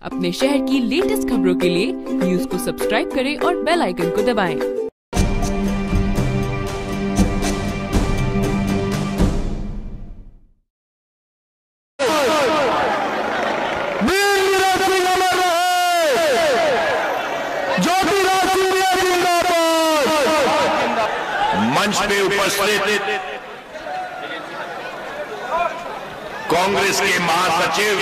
अपने शहर की लेटेस्ट खबरों के लिए न्यूज को सब्सक्राइब करें और बेल आइकन को दबाएं। मंच पे उपस्थित कांग्रेस के महासचिव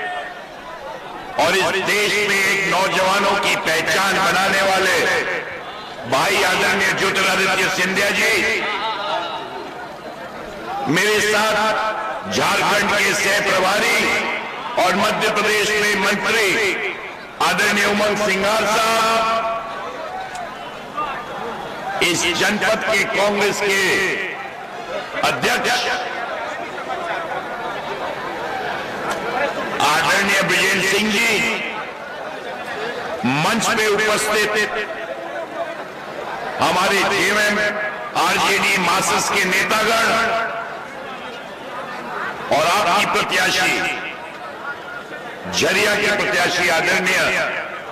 और इस देश में एक नौजवानों की पहचान बनाने वाले भाई आदरणीय ज्योतिरादित्य सिंधिया जी, मेरे साथ झारखंड के सह प्रभारी और मध्य प्रदेश में मंत्री आदरणीय उमंग सिंघार साहब, इस जनपद के कांग्रेस के अध्यक्ष आदरणीय विजेंद्र सिंह जी, मंच पे उपस्थित हमारे जेएमएम आरजेडी मार्क्सिस्ट के नेतागण और आपकी प्रत्याशी झरिया के प्रत्याशी आदरणीय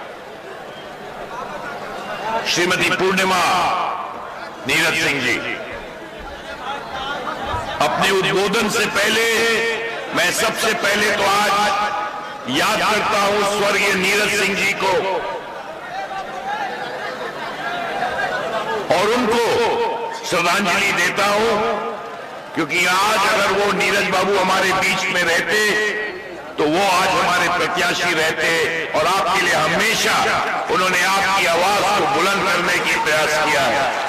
श्रीमती पूर्णिमा नीरज सिंह जी, अपने उद्बोधन से पहले मैं सबसे पहले तो आज याद करता हूं स्वर्गीय नीरज सिंह जी को और उनको श्रद्धांजलि देता हूं, क्योंकि आज अगर वो नीरज बाबू हमारे बीच में रहते तो वो आज हमारे प्रत्याशी रहते और आपके लिए हमेशा उन्होंने आपकी आवाज को बुलंद करने की प्रयास किया है।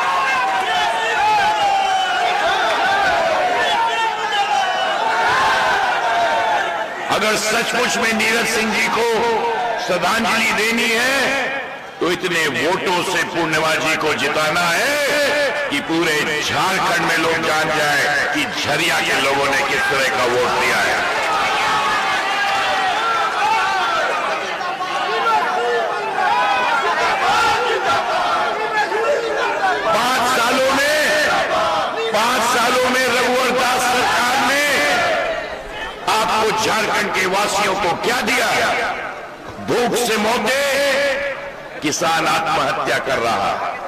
अगर सचमुच में नीरज सिंह जी को श्रद्धांजलि देनी है तो इतने वोटों से पूर्णिमा जी को जिताना है कि पूरे झारखंड में लोग जान जाए कि झरिया के लोगों ने किस तरह का वोट दिया है। पांच सालों में रघुवर दास सरकार ने आपको झारखंड के वासियों को क्या दिया? भूख से मौतें, किसान आत्महत्या कर रहा,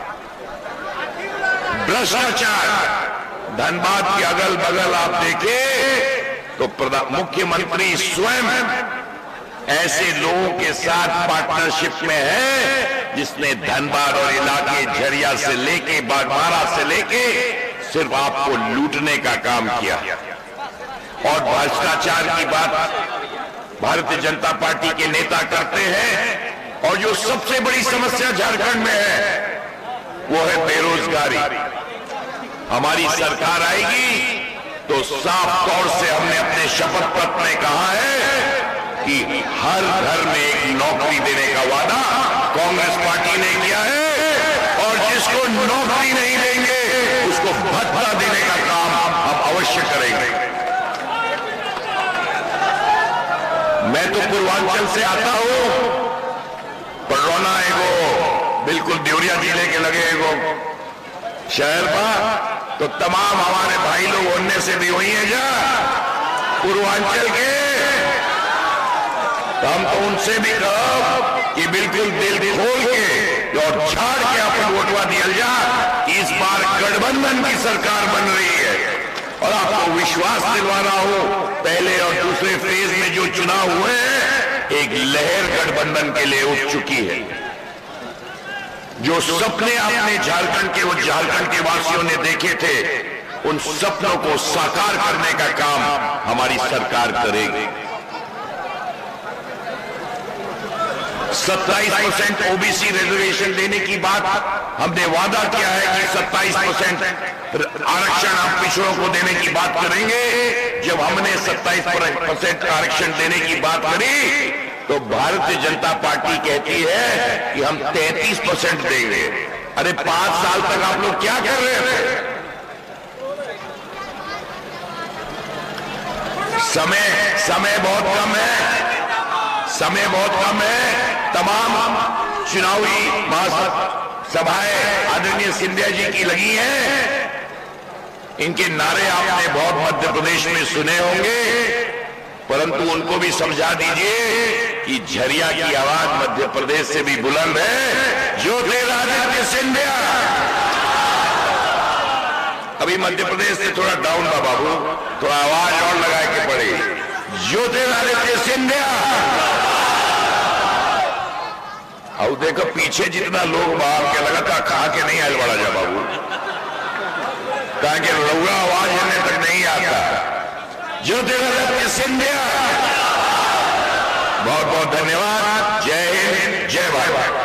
भ्रष्टाचार, धनबाद के अगल बगल आप देखें तो मुख्यमंत्री स्वयं ऐसे लोगों के साथ पार्टनरशिप में है जिसने धनबाद और इलाके झरिया से लेके बागमारा से लेके सिर्फ आपको लूटने का काम किया। और भ्रष्टाचार की बात भारतीय जनता पार्टी के नेता करते हैं और जो सबसे बड़ी समस्या झारखंड में है वो है बेरोजगारी। हमारी सरकार आएगी तो साफ तौर से हमने अपने शपथ पत्र में कहा है कि हर घर में एक नौकरी देने का वादा कांग्रेस पार्टी ने किया है और जिसको नौकरी नहीं देंगे उसको भत्ता देने का काम हम अवश्य करेंगे। मैं तो पूर्वांचल से आता हूं, पर रोना एगो बिल्कुल देवरिया जिले के लगे एगो शहर पर, तो तमाम हमारे भाई लोग उनने से भी हुई है जा पूर्वांचल के, तो हम तो उनसे भी कहो कि बिल्कुल दिल खोल के और छाड़ के अपन वोटवा दिया जा। इस बार गठबंधन की सरकार बन रही है और आपको विश्वास दिलवा रहा हूं, पहले और दूसरे फेज में जो चुनाव हुए हैं एक लहर गठबंधन के लिए उठ चुकी है। जो सपने आपने झारखंड के वासियों ने देखे थे उन सपनों को साकार करने का काम हमारी सरकार करेगी। 27% ओबीसी रिजर्वेशन देने की बात हमने वादा किया है कि 27% आरक्षण हम पिछड़ों को देने की बात करेंगे। जब हमने 27% आरक्षण देने की बात करी तो भारतीय जनता पार्टी कहती है कि हम 33% देंगे। अरे 5 साल तक आप लोग क्या कर रहे थे? समय बहुत कम है, समय बहुत कम है। तमाम चुनावी महासभाएं आदरणीय सिंधिया जी की लगी हैं, इनके नारे आपने बहुत मध्य प्रदेश में सुने होंगे, परंतु उनको भी समझा दीजिए कि झरिया की आवाज मध्य प्रदेश से भी बुलंद है। ज्योतिरादित्य सिंधिया अभी मध्य प्रदेश से थोड़ा डाउन था बाबू, थोड़ा आवाज और लगा के पड़े। ज्योतिरादित्य सिंधिया। और देखो पीछे जितना लोग बाहर के लगा था, खा के नहीं आयल बड़ा जा बाबू, ताकि रउआ आवाज हिलने तक नहीं आता। ज्योतिरादित्य सिंधिया, बहुत बहुत धन्यवाद। जय हिंद, जय भारत।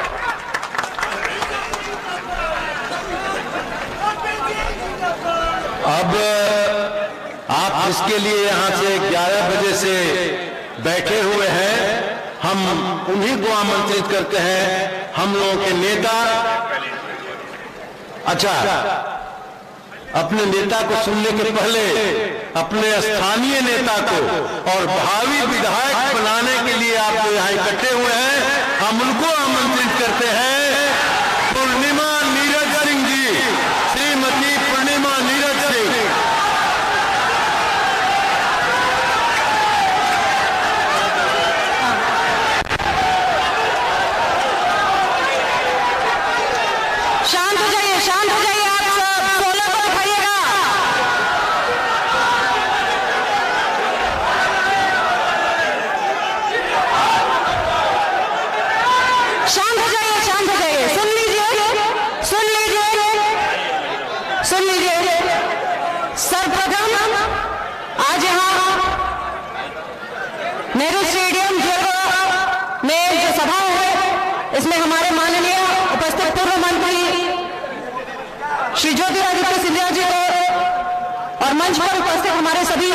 अब आप जिसके लिए यहां से 11 बजे से बैठे हुए हैं, हम उन्हीं को आमंत्रित करते हैं। हम लोगों के नेता, अच्छा, अपने नेता को सुनने के पहले अपने स्थानीय नेता को और भावी विधायक बनाने के लिए आप जो यहाँ इकट्ठे हुए हैं, हम उनको आमंत्रित करते हैं। पूर्णिमा नीरज सिंह जी, श्रीमती पूर्णिमा नीरज सिंह। शांत हो जाइए, शांत हो जाइए। आप सब 16 को उठाइएगा। शांत हो जाइए, शांत हो जाइए। सुन लीजिए, सुन लीजिए, सुन लीजिए। सर्वप्रथम आज यहाँ नेहरू स्टेडियम जयपुर में जो सभा है, इसमें हमारे माननीय उपस्थित पूर्व मंत्री श्री ज्योतिरादित्य सिंधिया जी को और मंच पर उपस्थित हमारे सभी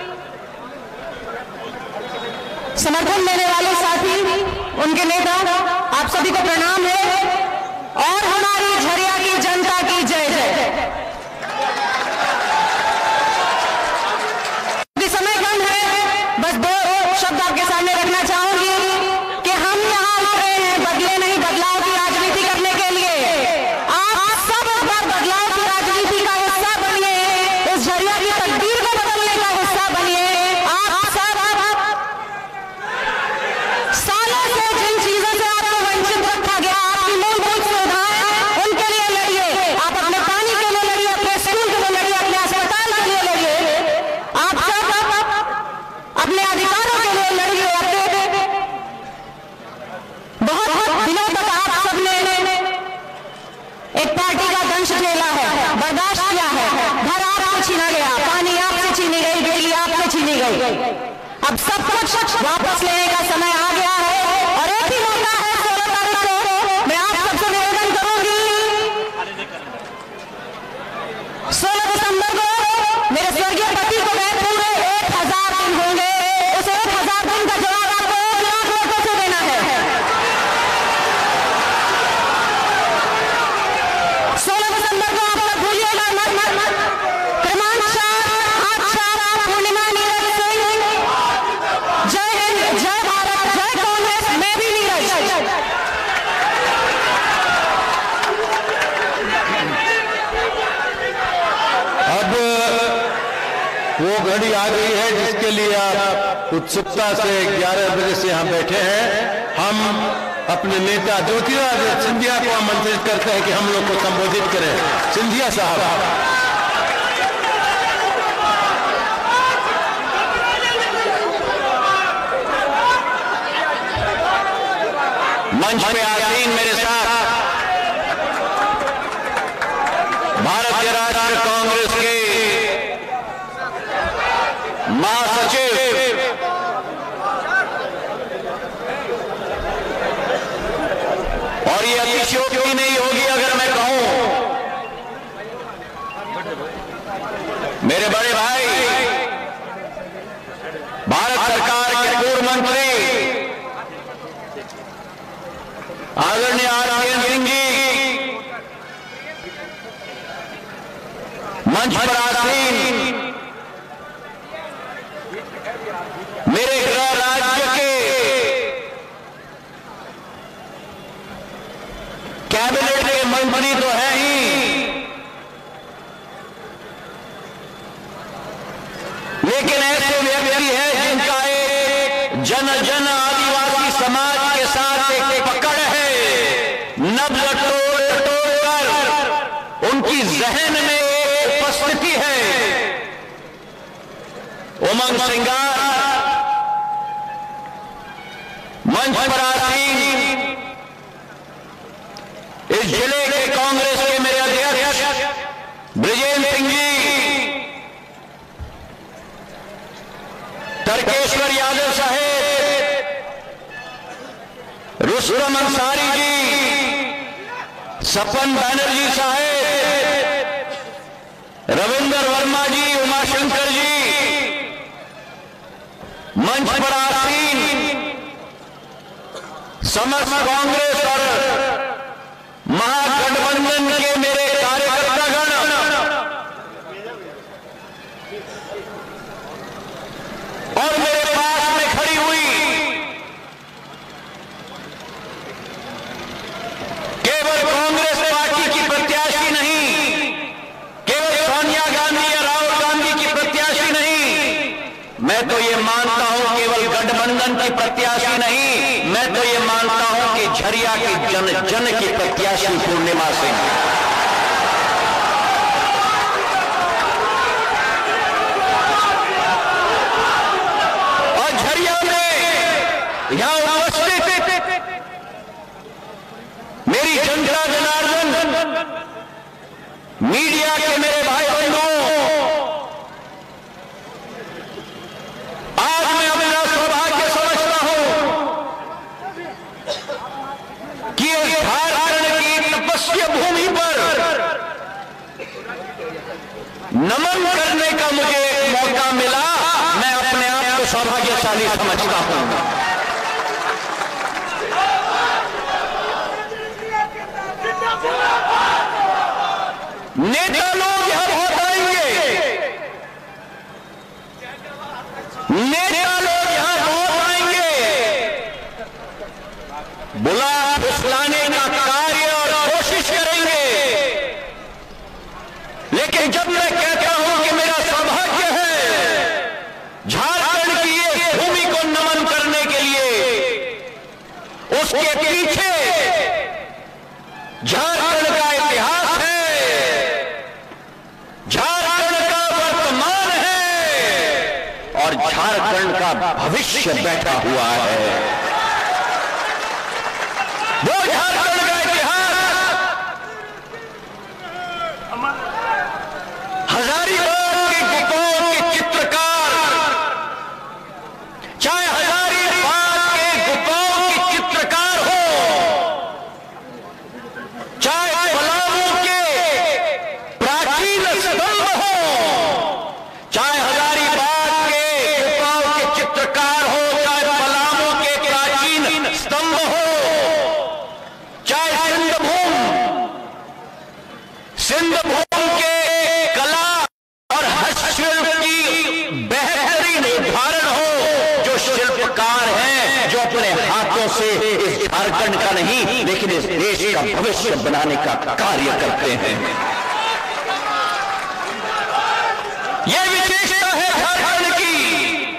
समर्थन देने वाले साथी, उनके नेता, आप सभी को प्रणाम है और हमारी झरिया की जनता की जय जय। समय कम है, बस 2 शब्द आपके सामने रखना चाहूंगी कि हम यहाँ उतरे हैं बदले नहीं, बदलाव की राजनीति करने के लिए। आप सब बदलाव की राजनीति का हिस्सा बनिए, इस झरिया की तकदीर को बदलने का हिस्सा बनिए। आप सब सालों से जिन चीजों से आपको वंचित रखा गया, आपकी मूलभूत सुविधाएं, उनके लिए लड़िए। आप अपने पानी के लिए लड़िए, अपने स्कूल के लिए लड़िए, अपने अस्पताल के लिए लड़िए। आप सब अपने अधिकारों के लिए लड़िए। अपने बहुत दिनों तक आप सबने एक पार्टी का दंश झेला है, बर्दाश्त किया है। घर आपसे छीना गया, पानी आपसे छीनी गई, बिजली आपसे छीनी गई। अब सब कुछ वापस लेने का समय आ गया है और एक ही मौका है 16 तारीख को। मैं आप सबसे निवेदन करूंगी, 16 दिसंबर को मेरे स्वर्गीय पति को गए पूरे 1000 दिन होंगे। उस 1000 दिन का जवाब आपको 1 लाख वोटों से देना है। 16 दिसंबर को आप सब भूलिएगा मत। क्रमांकशाह पूर्णिमा नीरज सिंह, जय हिंद, जय भारत, जय कांग्रेस, मैं भी नीरज। अब वो घड़ी आ गई है जिसके लिए आप उत्सुकता से 11 बजे से यहाँ बैठे हैं। हम अपने नेता ज्योतिरादित्य सिंधिया को आमंत्रित करते हैं कि हम लोग को संबोधित करें। सिंधिया साहब, मंच पे आसीन मेरे साथ भारतीय राष्ट्रीय कांग्रेस के महासचिव और ये अतिशयोक्ति नहीं होगी अगर मैं कहूं, मेरे बड़े भाई भारत सरकार के पूर्व मंत्री आदरणीय आर.के. सिंह जी मंच पर आसीन मेरे गृह राज्य के कैबिनेट के मंत्री तो है ही, लेकिन ऐसे व्यक्ति है जिनका एक जन जन आदिवासी समाज के साथ एक पकड़ है, नब्ज टटोल कर उनकी जहन में एक उपस्थिति है। उमंग सिंगार मंच पर आसीन इस जिले के कांग्रेस के मेरे अध्यक्ष ब्रिजेंद्र सिंह जी, तर्केश्वर यादव साहेब, रुस्तम अंसारी जी, सपन बैनर्जी साहेब, रविंद्र वर्मा जी, उमाशंकर जी, मंच पर आसीन समस्त कांग्रेस और महागठबंधन के मेरे कार्यकर्तागण, और मेरे पास में खड़ी हुई केवल कांग्रेस पार्टी की प्रत्याशी नहीं, केवल सोनिया गांधी या राहुल गांधी की प्रत्याशी नहीं, मैं तो ये मानता हूं केवल गठबंधन की प्रत्याशी नहीं, मैं तो ये मानता हूं कि झरिया की जन जन की प्रत्याशी पूर्णिमा सिंह। और झरिया में यहां उपस्थित मेरी जनता जनार्दन, मीडिया के मेरे भाई बंधुओं, आज मैं अपना सौभाग्य समझता हूं कि झारखंड की तपस्या भूमि पर नमन करने का मुझे मौका मिला। मैं अपने आप को सौभाग्यशाली समझता हूं। नेता लोग यहां बहुत आएंगे, नेता लोग यहां बहुत आएंगे, बुला फुसलाने का कार्य और कोशिश करेंगे, लेकिन जब मैं कहता हूं कि मेरा सौभाग्य है झारखंड की इस भूमि को नमन करने के लिए, उसके पीछे झारखंड का इतिहास है, झारखंड का वर्तमान है और झारखंड का भविष्य बैठा हुआ है। वो झारखंड का इतिहास हजारीबाग की गुफाओं के चित्रकार, चाहे हजारीबाग के गुफाओं के चित्रकार हो, चाहे पलामू के प्राचीन स्तंभ हो, चाहे हजारीबाग के गुफाओं के चित्रकार हो, चाहे पलामू के प्राचीन स्तंभ हो, चाहे सिंधभूम के कला और हस्तशिल्प की बेहतरीन उदाहरण हो, जो शिल्पकार हैं, जो अपने हाथों से इस झारखंड का नहीं लेकिन इस देश का भविष्य बनाने का कार्य करते हैं। यह विशेषता है झारखंड की,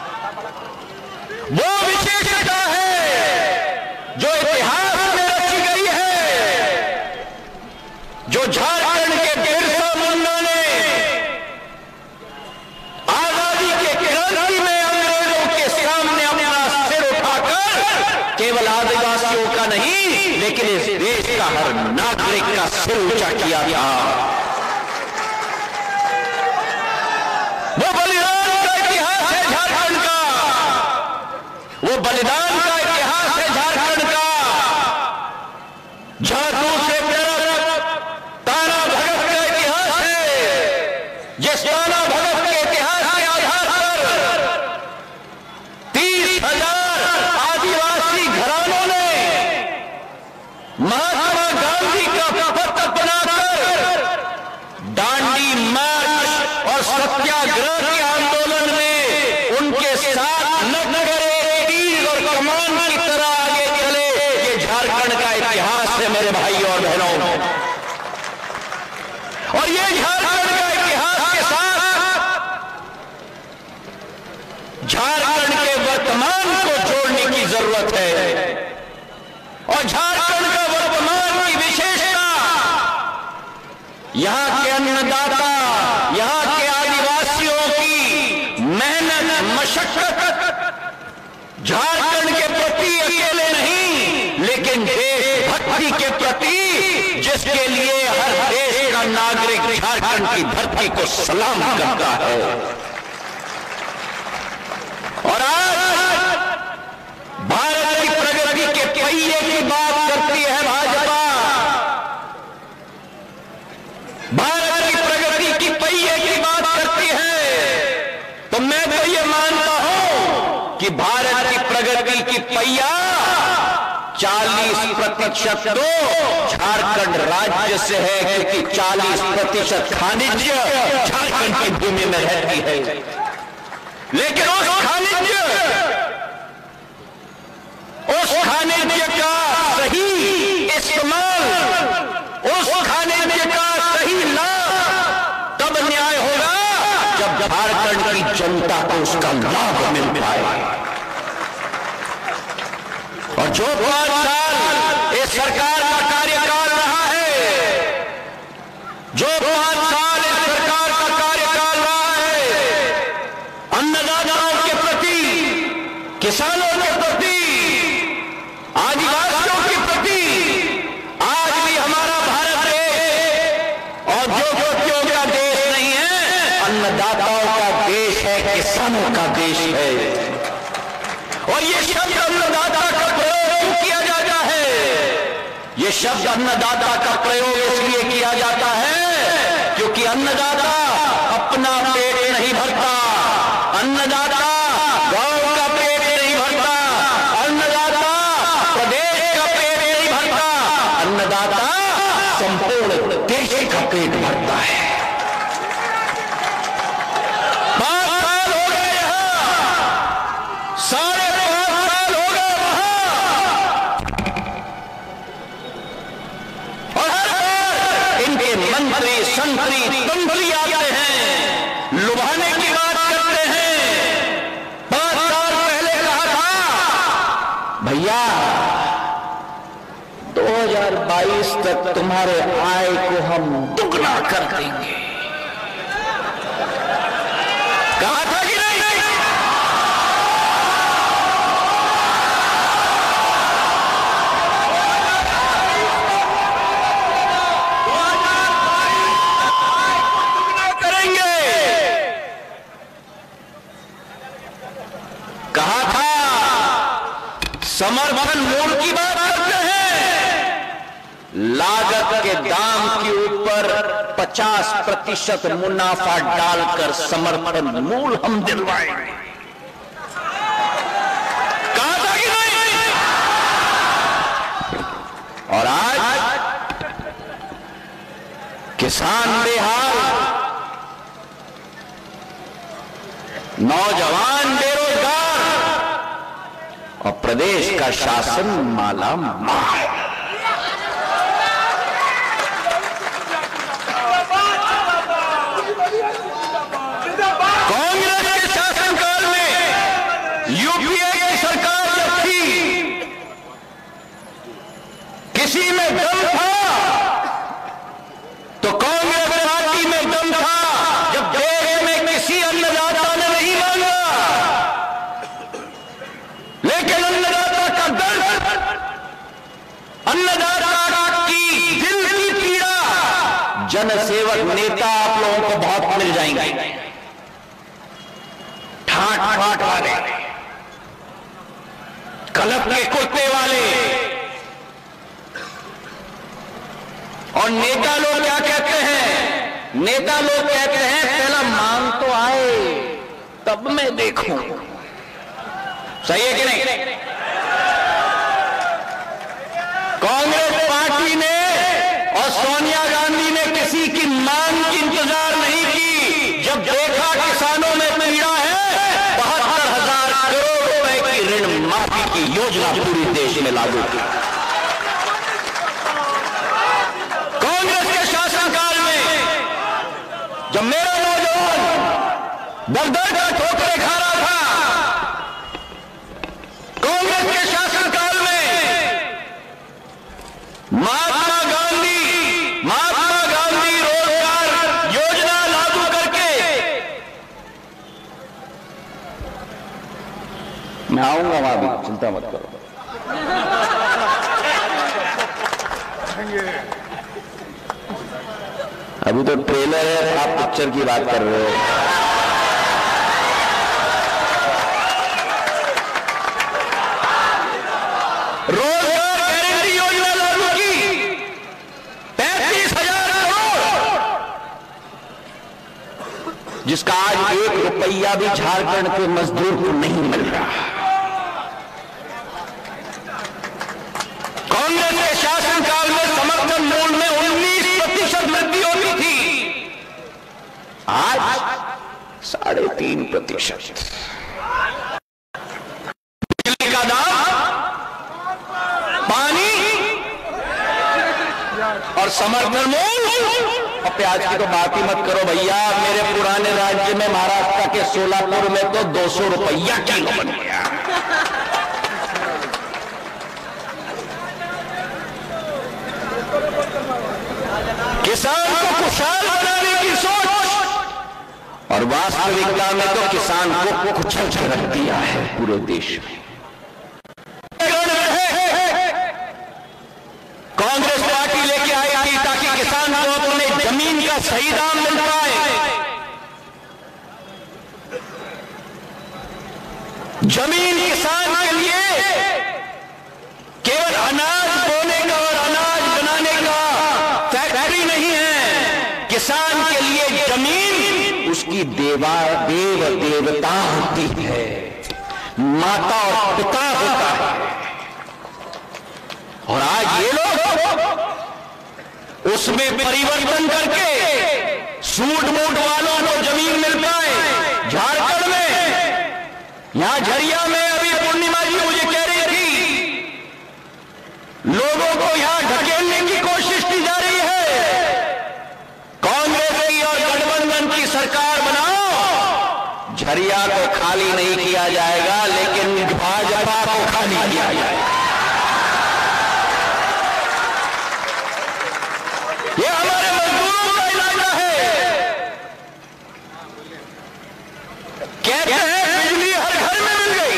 वो विशेषता है जो इतिहास में रची गई है, जो झारखंड के बिरसा मुंडा ने आजादी के क्रांति में अंग्रेजों के सामने अपना सिर उठाकर केवल आदिवासियों का नहीं लेकिन इस देश का हर नागरिक का सिर ऊंचा किया था। वो बलिदान का इतिहास है झारखंड का, वो बलिदान का इतिहास है झारखंड का, जहां दूसरे तरफ ताना भगत का इतिहास है, जिस ताना भगत के इतिहास के आधार पर 30,000 आदिवासी घरानों ने महात्मा गांधी का पथ बनाकर दांडी मार्च और सत्याग्रह के आंदोलन में उनके साथ नगरे तीर और कमान की तरह आगे चले। ये झारखंड का इतिहास है मेरे भाई और बहनों, और ये झारखंड का इतिहास के साथ झारखंड के वर्तमान को जोड़ने की जरूरत है। और झारखंड का वर्तमान की विशेषता, यहां के अन्नदाता, यहां के आदिवासियों की मेहनत, मशक्कत, झारखंड के प्रति अकेले नहीं लेकिन देशभक्ति के प्रति, जिसके लिए हर देश का नागरिक झारखंड की धरती को सलाम करता है। और आज भारत की प्रगति के पहिए की बात करती है भाजपा, भारत की प्रगति की पहिए की बात करती है, तो मैं तो ये मानता हूं कि भारत की प्रगति की पहिया 40% तो झारखंड राज्य से है, क्योंकि 40% खनिज झारखंड की भूमि में रहती है। लेकिन उस खनिज का सही इस्तेमाल, उस खनिज का सही लाभ तब न्याय होगा जब झारखंड की जनता को उसका लाभ मिल पाए। और जो 5 साल इस सरकार का कार्यकाल रहा है, जो 5 साल इस सरकार का कार्यकाल रहा है, अन्नदाताओं के प्रति, किसानों के प्रति, आदिवासियों के प्रति, आज भी हमारा भारत देश औद्योगिकों का देश नहीं है, अन्नदाताओं का देश है, किसानों का देश है। और ये शब्द अन्नदाता का प्रयोग किया जाता है, ये शब्द अन्नदाता का प्रयोग इसलिए किया जाता है क्योंकि अन्नदाता अपना पेट नहीं भरता, अन्नदाता गांव का पेट नहीं भरता, अन्नदाता प्रदेश का पेट नहीं भरता, अन्नदाता संपूर्ण देश का पेट भरता है। 5 साल हो गए यहां, 5.5 साल हो गए वहां, और हर बार इनके मंत्री संतरी तंत्री आते हैं, लुभाने की बात करते हैं। 5 साल पहले कहा था, भैया 2022 तक तुम्हारे आय को हम दुगना कर देंगे, कहा था कि नहीं? कहा था समर्थन मूल्य की बात करते हैं, लागत के दाम के ऊपर 50% मुनाफा डालकर समर्थन मूल्य हम दिलवाएंगे, कहा था कि नहीं? और आज किसान बेहाल, नौजवान बेरोजगार और प्रदेश का शासन माला माल। कांग्रेस के शासनकाल में, यूपीए की सरकार जब थी, किसी में दम था तो कांग्रेस पार्टी में दम था, जब देश में किसी अन्नदाता ने नहीं मांगा, लेकिन अन्नदाता का दर्द, अन्नदाता की दिल की पीड़ा, जनसेवक नेता आप लोगों को बहुत मिल जाएंगे, ठाट ठाट वाले, कलप के कुत्ते वाले। और नेता लोग क्या कहते हैं? नेता लोग कहते हैं पहला मांग तो आए तब मैं देखूं। सही है कि नहीं? कांग्रेस पार्टी ने और सोनिया गांधी ने किसी की मांग की इंतजार नहीं की। जब देखा किसानों में पीड़ा है, 72,000 करोड़ रुपए की ऋण माफी की योजना पूरी देश में लागू की। कांग्रेस के शासनकाल में जब मेरा नौजवान दर-दर का ठोकरें खा रहा था, कांग्रेस कांग्रेस के शासनकाल में महात्मा गांधी रोजगार योजना लागू करके, मैं आऊंगा वहां भी, चिंता मत करो। अभी तो ट्रेलर है, आप पिक्चर की बात कर रहे हो। रोजगार गारंटी योजना लागू की, 35,000 करोड़, जिसका आज 1 रुपया भी झारखंड के मजदूर को नहीं मिल रहा। कांग्रेस के शासनकाल में समर्थन मूल्य में 19% वृद्धि होती थी, आज 3.5%। बिजली का दाम, पानी और समर्थन मूल्य, और प्याज की तो बात ही मत करो भैया। मेरे पुराने राज्य में महाराष्ट्र के सोलापुर में तो 200 रुपया किलो बन गया। किसान को खुशहाल बनाने की सोच और वास्तविकता में तो किसान को कुचल के रख दिया है पूरे देश में। कांग्रेस पार्टी लेके आई थी ताकि किसान को अपने जमीन का सही दाम मिल पाए। जमीन किसान के लिए केवल अनाज बोने का और अनाज बनाने का फैक्ट्री नहीं है। किसान के लिए जमीन उसकी देव देवता होती है, माता और पिता होता है। और आज ये लोग उसमें परिवर्तन करके सूट बूट वालों को जमीन मिल पाए। झारखंड में, यहां झरिया में अभी पूर्णिमा जी मुझे कह रही थी, लोगों को यहां ढकेलने की कोशिश की जा रही है। कांग्रेस की और गठबंधन की सरकार बनाओ, झरिया को खाली नहीं किया जाएगा, लेकिन भाजपा को खाली किया जाएगा। ये हमारे मजदूरों का इलाका है। कहते हैं बिजली हर घर में मिल गई।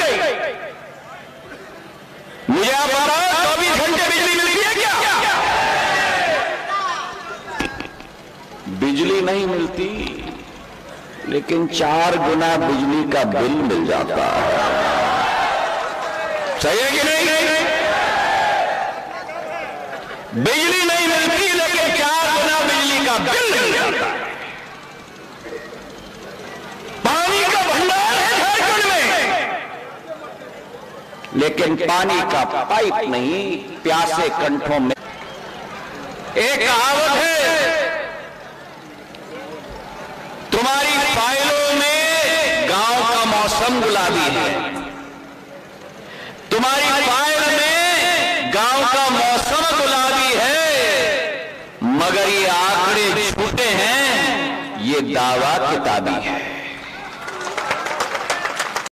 मुझे आप बताओ, 24 घंटे बिजली मिलती है क्या? बिजली नहीं मिलती, लेकिन 4 गुना बिजली का बिल मिल जाता है। सही है कि नहीं? बिजली नहीं मिलती, लेकिन 4 गुना बिजली का बिल मिल जाता है। पानी का भंडार है झारखंड में, लेकिन पानी का पाइप नहीं, प्यासे कंठों में। एक कहावत है, तुम्हारी फाइलों में गांव का मौसम गुलाबी है। तुम्हारी फाइल में गांव का मौसम गुलाबी है, मगर ये आंकड़े झूठे हैं, ये दावा किताबी है।